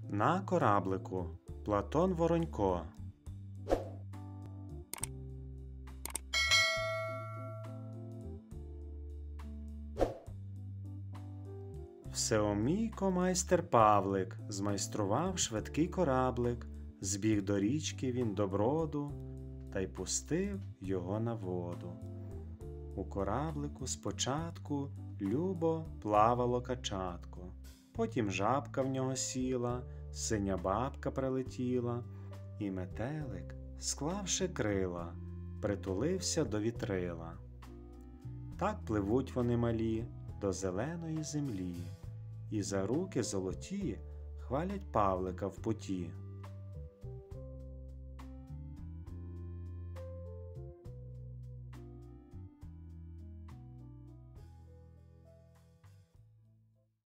На кораблику Платон Воронько. Всеомійко майстер Павлик змайстрував швидкий кораблик, збіг до річки він до броду, та й пустив його на воду. У кораблику спочатку любо плавало качатко, потім жабка в нього сіла, синя бабка прилетіла, і метелик, склавши крила, притулився до вітрила. Так пливуть вони малі до зеленої землі, і за руки золоті хвалять Павлика в путі.